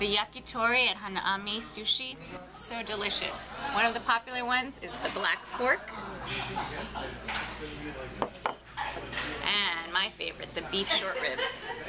The yakitori at Hanaami Sushi, so delicious. One of the popular ones is the black pork. And my favorite, the beef short ribs.